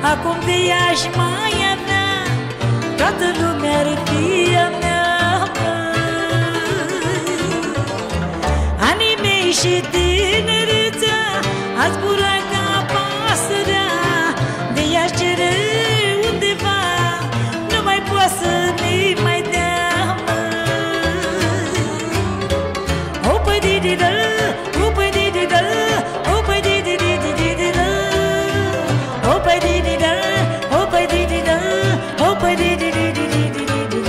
acum de ea-și mai avea, toată lumea ar fi a mea, anii mei și tinerețea a zburat ca pasărea, de ea-și cere undeva, nu mai poate să mi mai dea. O păi di-di-dă, o păi di-di-dă, o păi di-di-di-di-di-di-dă, o păi di-di-dă, o păi di-di-dă, o păi di-di-di-di-di-di-dă.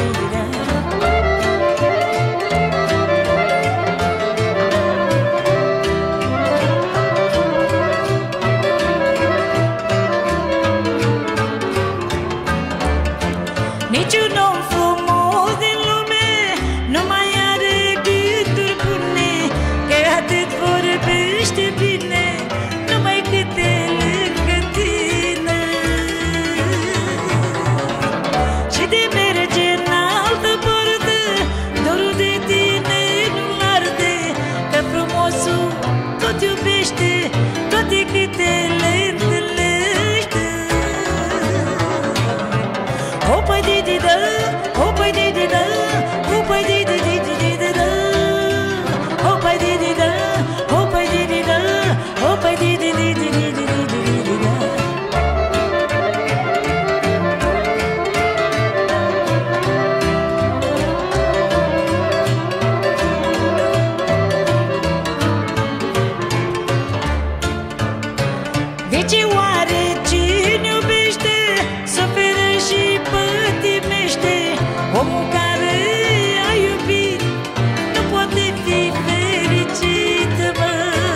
Niciun om frumos din lume nu mai are gânduri bune, că atât vorbește bine, numai câte lângă tine. Și de merge în altă parte, dorul de tine nu-l arde, că frumosul tot iubește toate câte le întâlnește. O păi di-di-dă, o păi di-di-dă, o păi di-di-di-di-di-dă, o păi di-di-dă, o păi di-di-dă, o păi di-di-di-di-di-di-dă. De ce oare cine iubește suferă și pătimește? Omul care a iubit nu poate fi fericit, mă.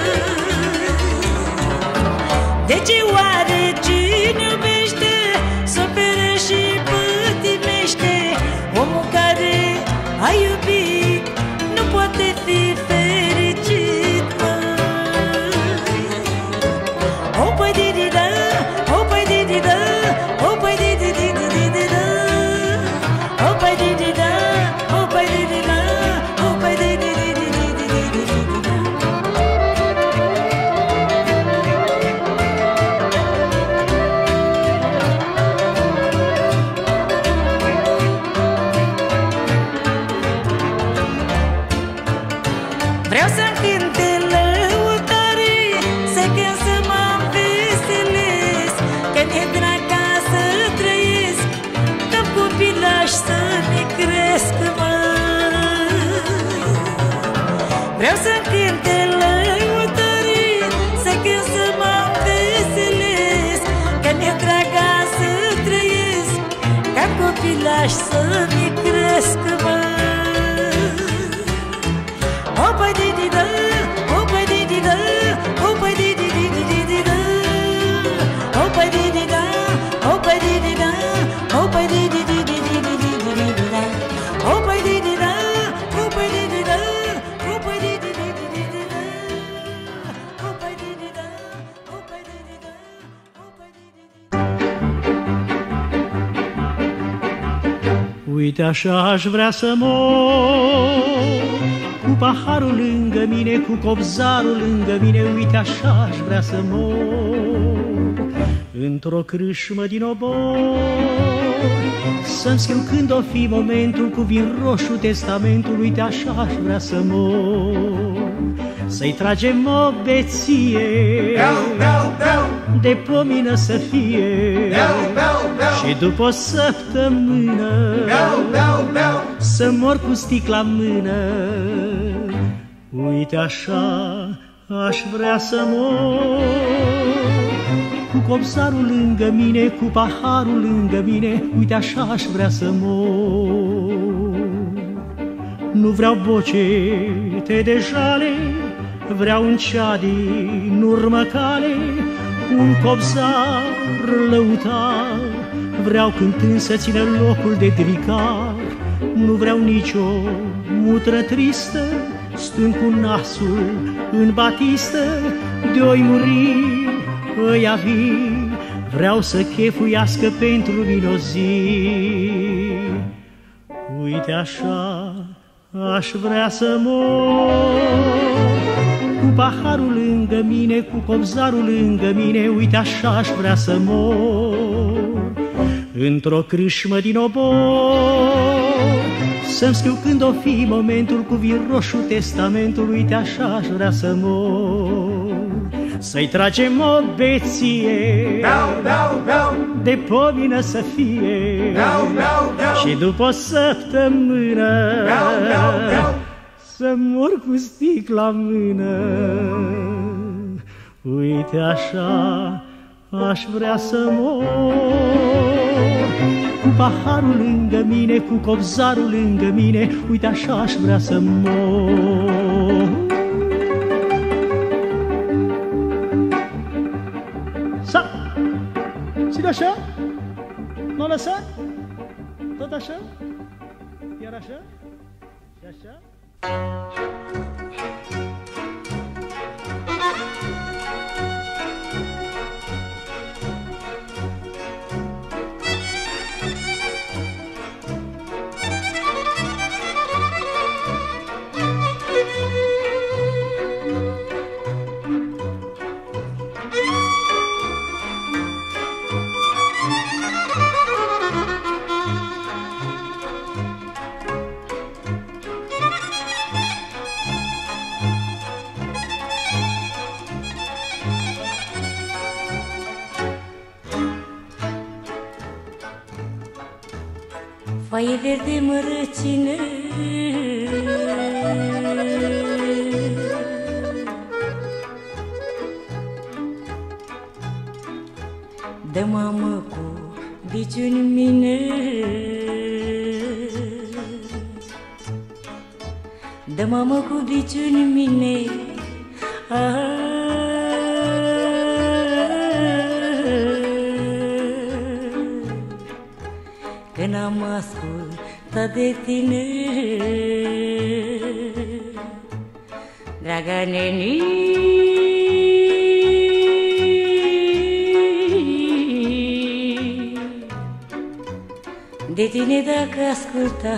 De ce oare cine iubește suferă și pătimește? Omul care a iubit nu poate fi fericit, mă. O păi di-di-dă, o păi di-di-dă, o păi di-di-di-di-di-dă, o păi di-di-dă, o păi di-di-dă, o păi di-di-di-di-di-dă. Vreau să-mi cânte lăutare, să cânt să mă înveselesc, că mi-e drag ca să trăiesc, că-mi copilaș să-mi cresc, mă. Vreau să-mi cânte lăutare, să cânt să mă înveselesc, că mi-e drag ca să trăiesc, că-mi copilaș să-mi cresc, mă. O păi di-di-dă, o păi di-di-dă, o păi di-di-di-di-di-dă, o păi di-di-dă, o păi di-di-dă, o păi di-di-di-di-di-dă, o păi di-di-dă, o păi di-di-dă, o păi di-di-di-di-di-dă, o păi di-di-dă, o păi di-di-dă, o păi di-di-dă. Uite așa aș vrea să mor, cu paharul lângă mine, cu copzarul lângă mine, uite așa aș vrea să mor, într-o crâșmă din obor, să-mi scriu când o fi momentul, cu vin roșu testamentul, uite așa aș vrea să mor, să-i tragem o beție, de pomină să fie, și după o săptămână să mor cu sticla în mână. Uite așa aș vrea să mor, cu copzarul lângă mine, cu paharul lângă mine, uite așa aș vrea să mor. Nu vreau bocete de jale, vreau un cea din urmă cale, un copzar lăutar, vreau cântând să țină locul de gricar. Nu vreau nicio mutră tristă, stând cu nasul în batistă, de-oi muri ăia vii, vreau să chefuiască pentru mine o zi. Uite așa aș vrea să mor, cu paharul lângă mine, cu copzarul lângă mine, uite așa aș vrea să mor. Într-o crâșmă din obor, să-mi scriu când o fi momentul, cu vin roșu testamentul, uite așa aș vrea să mor. Să-i tragem o beție, beau, beau, beau, de pomină să fie, beau, beau, beau, și după o săptămână beau, beau, beau, să mor cu sticla în mână. Uite așa aș vrea să mor, cu paharul lângă mine, cu copzarul lângă mine, uite așa aș vrea să mor. Sa! Ține așa? Nu lăsa? Tot așa? Iar așa? Și așa? Foaie verde mărăcină, dă mamă cu biciuni în mine, dă mamă cu biciuni în mine. Că n-am ascultat de tine, draga neni. De tine dacă asculta,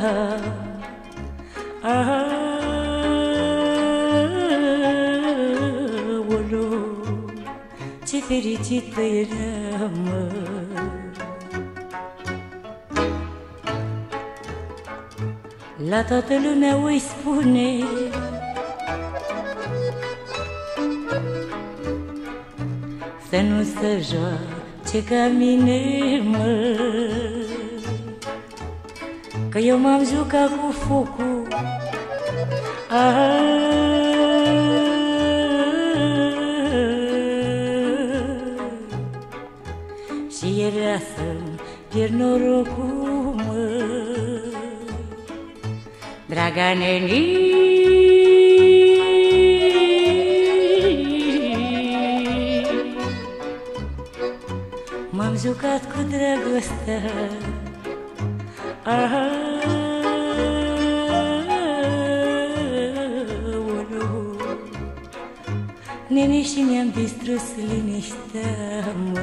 aoleu, ce fericită eram. La toată lumea o-i spune, să nu se joace ca mine, mă, că eu m-am jucat cu focul. Și era să-mi pierd norocul, mă, draga neni. M-am jucat cu dragostea, aoleu, nene, și mi-am distrus liniștea, mă.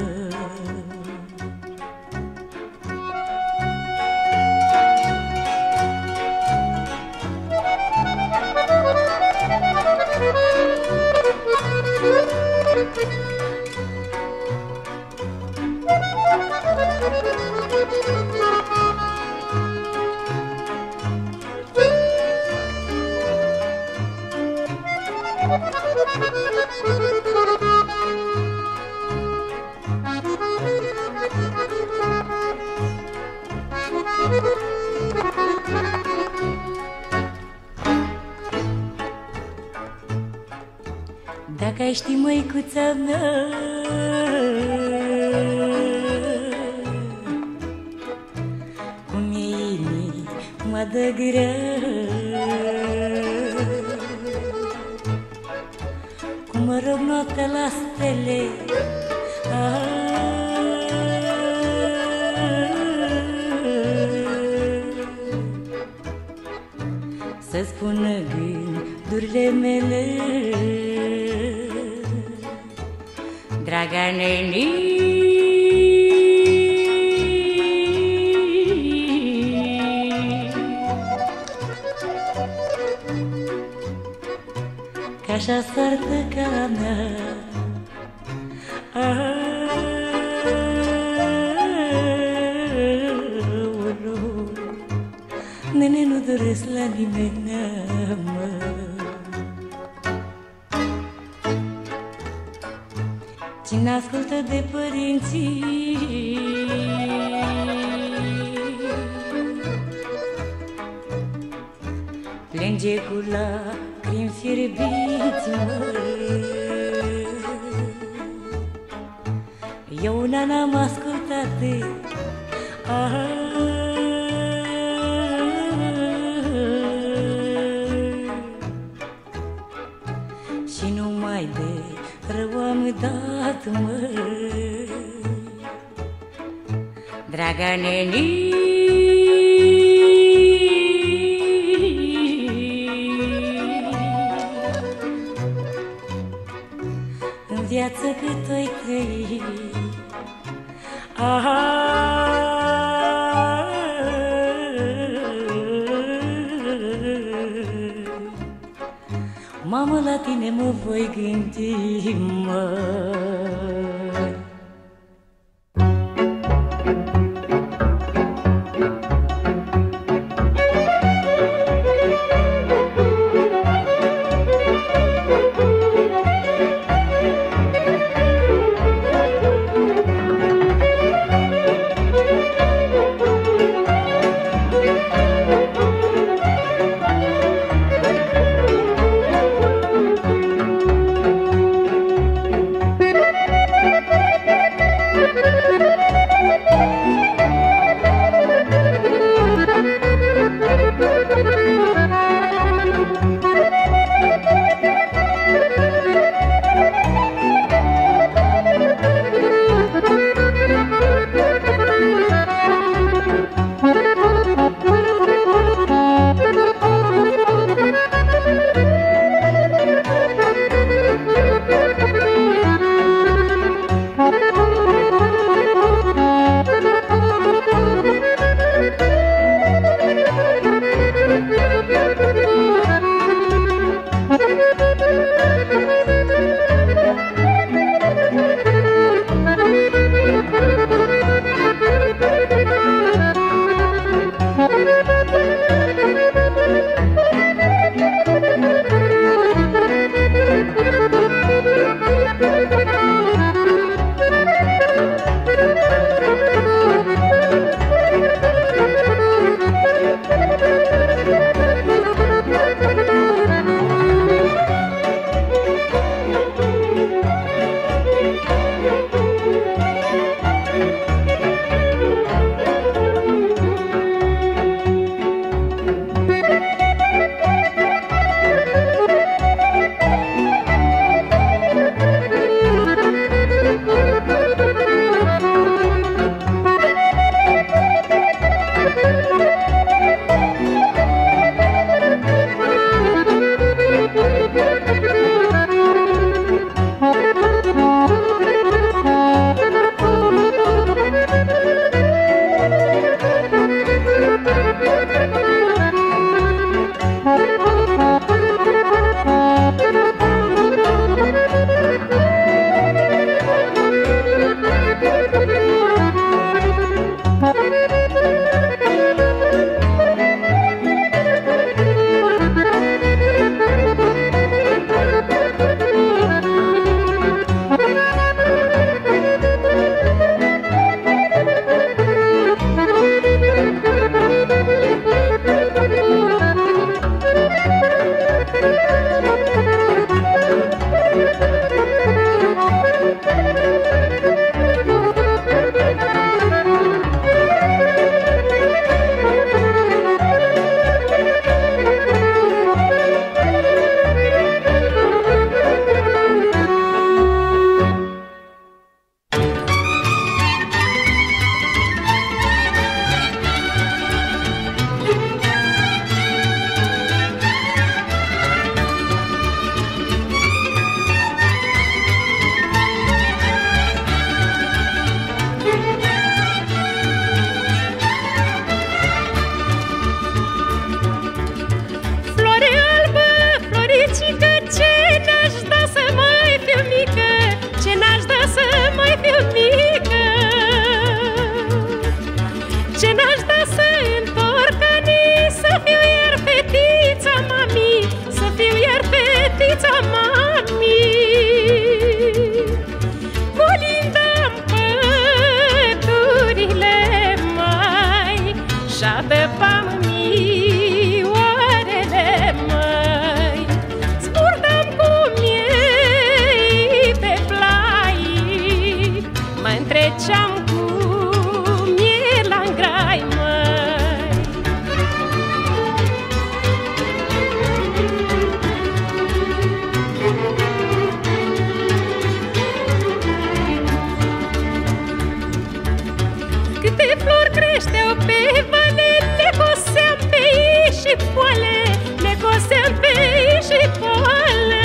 Dacă ai ști, măicuța mea, cum e inima de grea, cum mă rog noaptea la stele, să spună gândurile mele, draga neni. Ca așa soartă ca a mea. Nene, nu doresc la nimeni, mă. Cine ascultă de părinții plânge cu lacrimi fierbiți, mă. Eu una n-am ascultat de și numai de rău am dat, mă. Draga neni, în viață cât o-i trăi, mamă, la tine mă voi gândi, mă. făceam cu miel la-n grai, măi. Câte flori creșteau pe vale, le coseam pe ei și poale, le coseam pe ei și poale.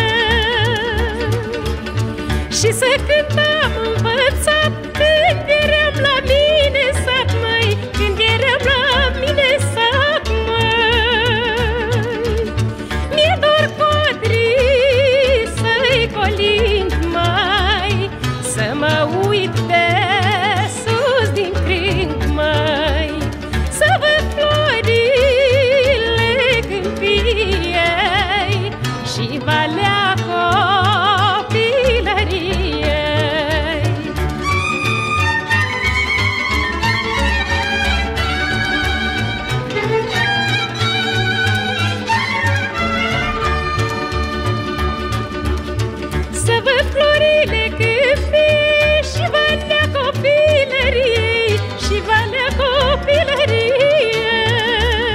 Și să cântam învățat când eram la mine sat, măi, când eram la mine sat, măi. Mi-e dor codrii să-i colind, măi, să mă uit de sus din crâng, măi, să văd florile câmpiei și valea copilăriei. Să văd florile câmpiei și valea copilăriei și valea copilăriei.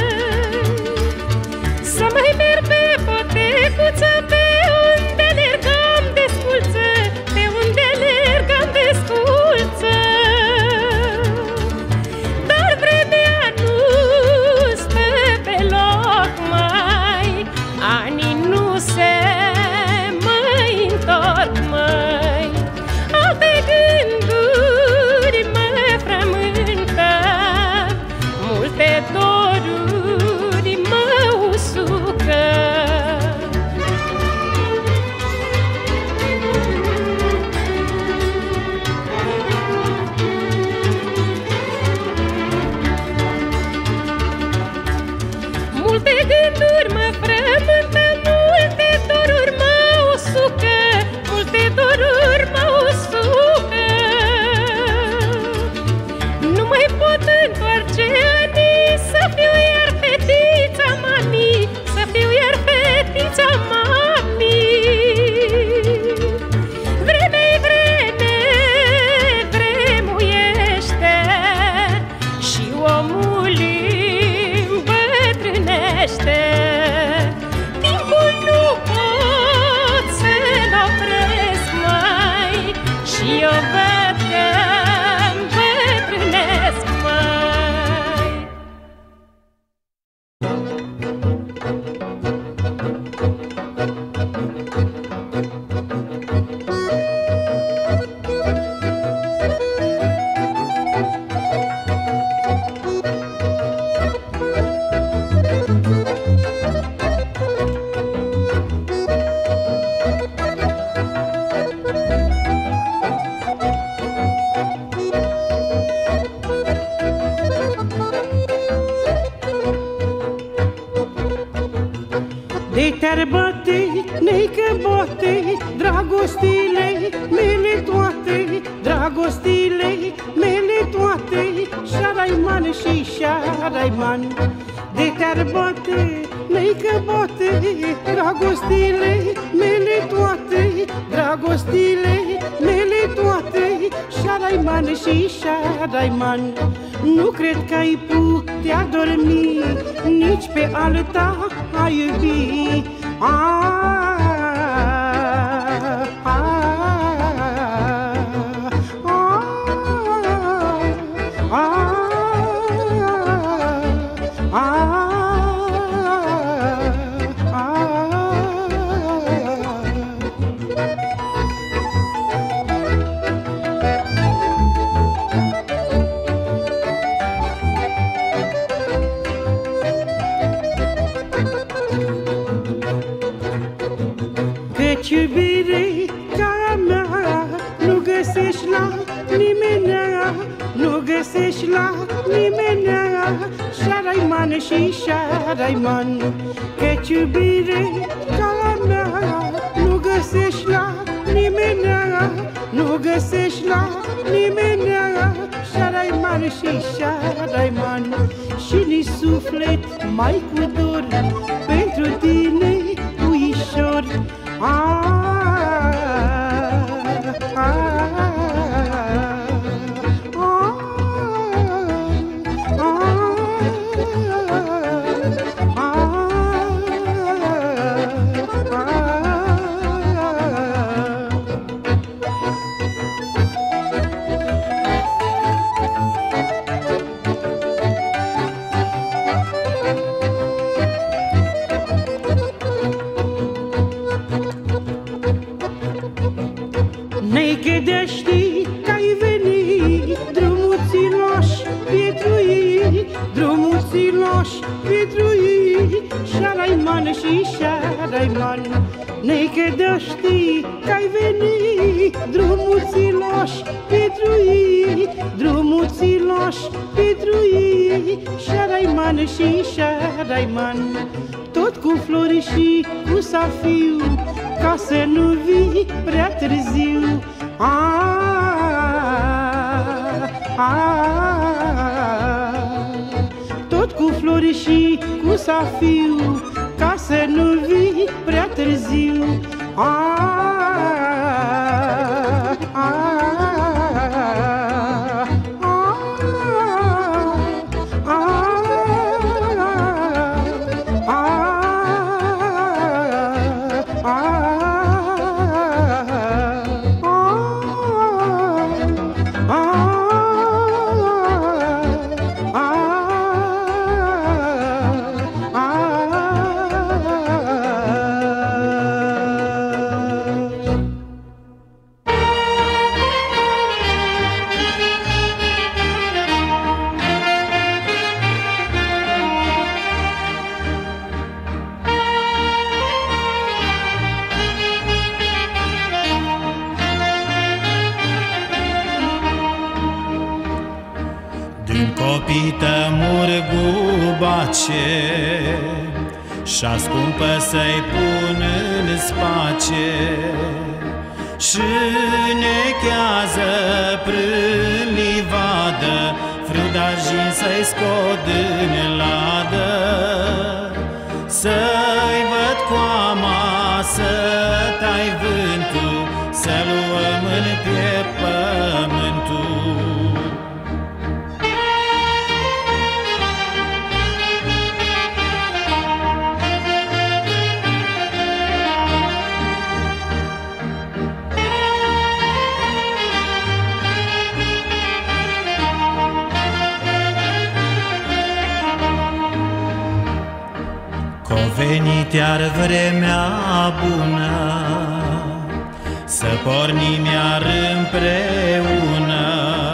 Să mai merg pe potecuță pe unde alergam de sculță, pe unde alergam de sculță. Dar vremea nu stă pe loc, mai anii nu se mai întorc, măi. Alte gânduri mă frământă, multe doruri mă usucă. Multe gânduri mă frământă, multe doruri mă usucă, multe doruri mă usucă. Nu mai pot întoarce anii, să fiu iar fetița mami, să fiu iar fetița mami. Vreme-i vreme, vremuiește și omul îmbătrânește. Timpul nu pot să-l opresc, mai, și eu văd că îmbătrânesc, mai. De te-ar bate, neică boate, dragostile mele toate, dragostile mele toate, șaraiman și șaraiman. De te-ar bate, neică boate, dragostile mele toate, dragostile mele toate, șaraiman și șaraiman. Nu cred că ai putea dormi, nici pe alta a iubi. Căci iubire ca a mea nu găsești la nimenea, nu găsești la nimenea, șaraiman și șaraiman. Căci iubire ca a mea nu găsești la nimenea, nu găsești la nimenea, șaraiman și șaraiman. Și nici suflet mai cu dor pentru tine uișor. știi că-ai venit, drumul țiloș pentru ei, drumul țiloș pentru ei. Șaraiman și șaraiman, tot cu flori și cu safiu, ca să nu vii prea târziu. Tot cu flori și cu safiu, ca să nu vii prea târziu. Și-a scumpă să-i pun în space, și nechează prin livadă, frudajin să-i scot în ladă. Să-i văd coama, să tai vântul, să luăm în piept pământul. Venit iar vremea bună, să pornim iar împreună,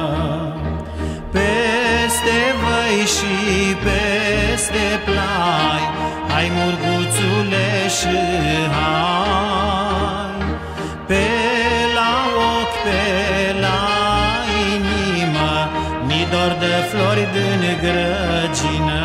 peste văi și peste plai. Hai, murguțule, și hai, pe la ochi, pe la inimă, mi dor de flori din grăgină.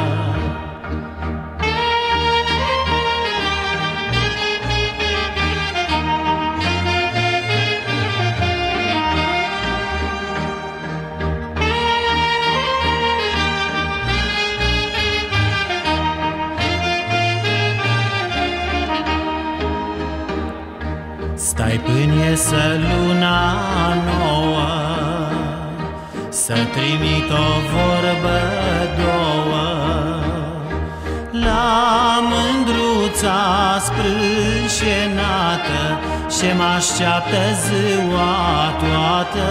Stai până iesă luna nouă, să trimit o vorbă două la mândruța sprânșenată, și m-așteaptă ziua toată.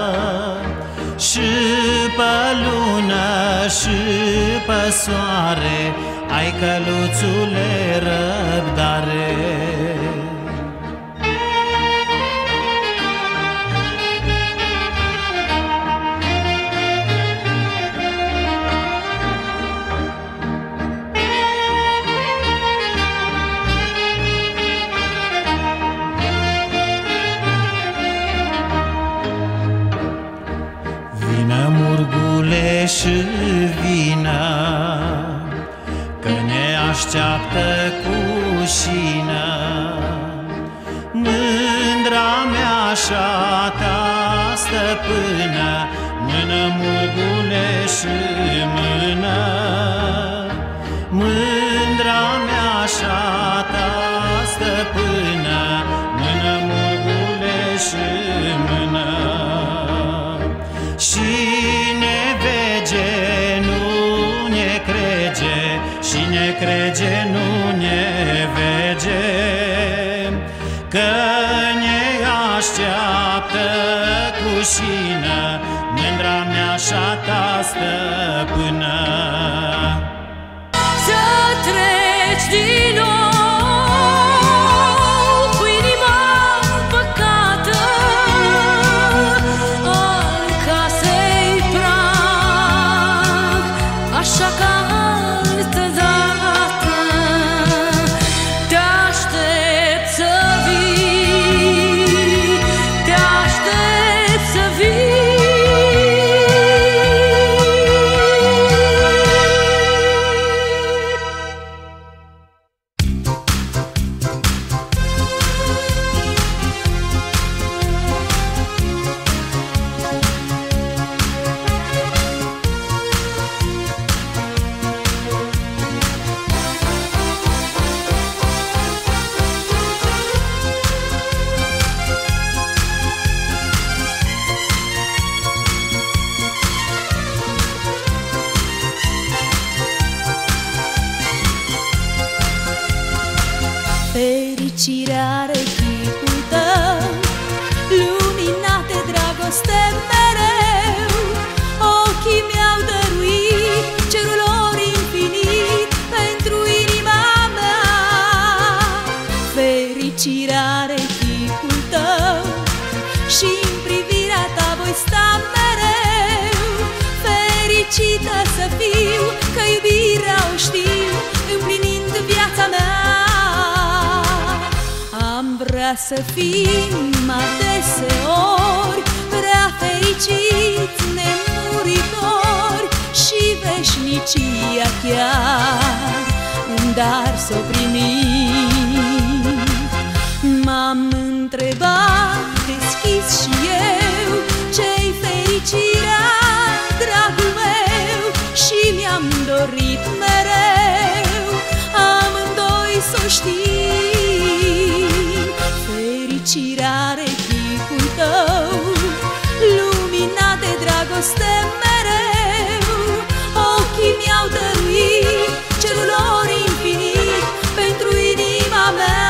Și pe lună și pe soare, ai, căluțule, răbdare. Și vină, că ne așteaptă cu șină. Mândra mea și-a ta stăpână, mână, murgule, și mână. Mândra mea și-a ta stăpână, mână, murgule, și mână. Și ne crege, nu ne vege, că ne așteaptă cu șină, mândra mea și-a ta stăpână. Să treci din nou cu inima păcată al casei prag, așa ca altă dată te aștept să vii. vrea să fim adeseori prea fericiți, nemuritori, și veșnicia chiar în dar s-o primim. M-am întrebat deschis și eu ce-i fericirea, dragul meu, și mi-am dorit mereu amândoi s-o știm. Fericirea are chipul tău, lumina de dragoste mereu. Ochii mi-au dăruit cerul lor infinit pentru inima mea.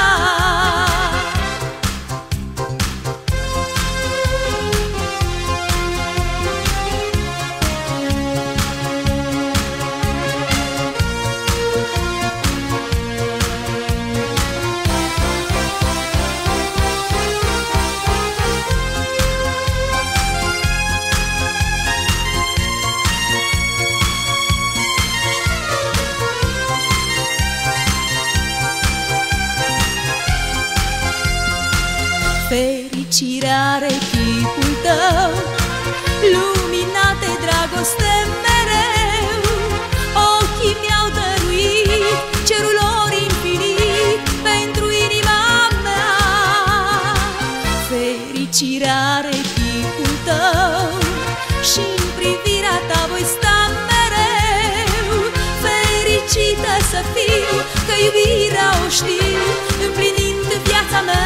Fericirea are chipul tău, lumina de dragoste mereu. Ochii mi-au dăruit cerul lor infinit pentru inima mea. Fericirea are chipul tău și-n privirea ta voi sta mereu. Fericită să fiu, că iubirea o știu, împlinind viața mea.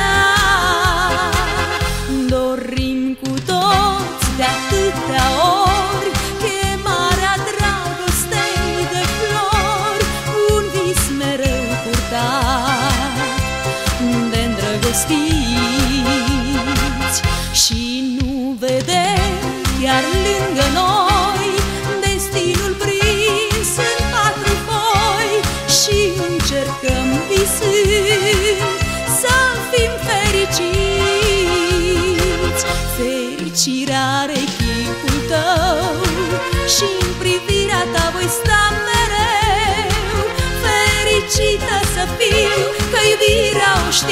Dorim cu toți de atâtea ori chemarea dragostei de flori, un vis mereu purtat de îndrăgostiți. Și nu vedem chiar lângă noi destinul prins în patru foi, și încercăm visând să fim fericiți. Fericirea are chipul tău și-n privirea ta voi sta mereu. Fericită să fiu, că iubirea o știu,